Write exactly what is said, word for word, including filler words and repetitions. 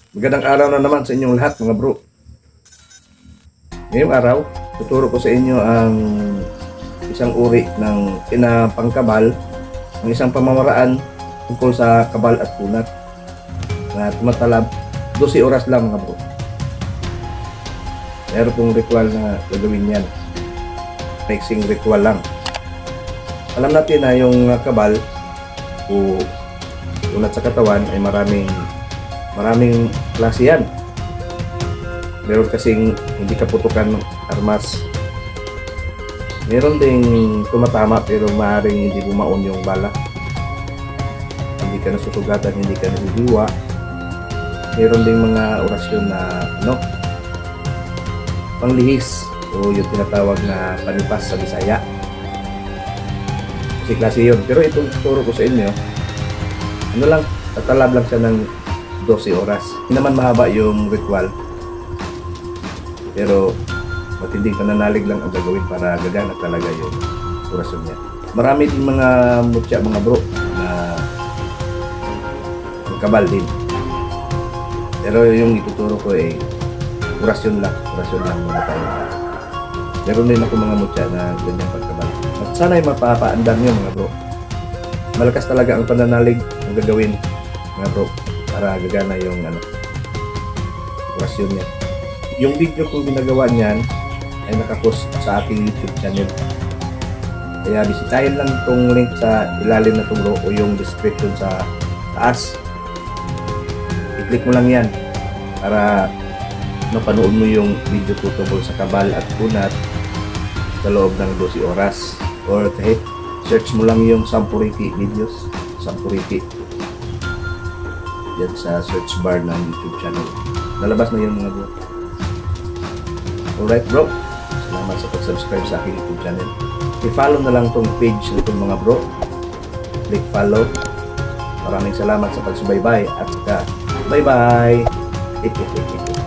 Magandang araw na naman sa inyong lahat mga bro. Ngayong araw, tuturo ko sa inyo ang isang uri ng pinapangkabal, ang isang pamamaraan tungkol sa kabal at kunat na tumatalab twelve oras lang mga bro. Meron pong ritual na gagawin yan. Mixing ritual lang. Alam natin na yung kabal o kunat sa katawan ay maraming maraming klase yan. Meron kasing hindi kaputukan ng armas. Meron ding tumatama pero maaaring hindi bumaon yung bala. Hindi ka nasusugatan, hindi ka nahihiwa. Meron ding mga orasyon na ano, panglihis o yung tinatawag na panipas sa Bisaya. Kasi klase yun. Pero itong tuturo ko sa inyo, ano lang, tatalab lang siya ng twelve oras. Hindi naman mahaba yung ritual. Pero matinding pananalig lang ang gagawin para gagana talaga yung orasyon niya. Marami din mga mutya, mga bro, na magkabal din. Pero yung ituturo ko ay orasyon lang. Orasyon lang muna tayo. Meron din ako mga mutya na ganyan pagkabal. At sana ay mapapaandar nyo mga bro. Malakas talaga ang pananalig ang gagawin mga bro para gagana yung ano, orasyon niya. Yung video kong ginagawa niyan ay nakapost sa aking YouTube channel. Kaya bisitahin lang itong link sa ilalim na itong bro o yung description sa taas. I-click mo lang yan para mapanood mo yung video ko tungkol sa kabal at kunat sa loob ng twelve oras. Or kahit search mo lang yung Sampuriti videos, Sampuriti, yan sa search bar ng YouTube channel. Lalabas na yun mga bro. Alright bro, salamat sa pag-subscribe sa aking YouTube channel. I-follow na lang tong page nitong mga bro. Click follow. Maraming salamat sa pagsubaybay at saka bye bye.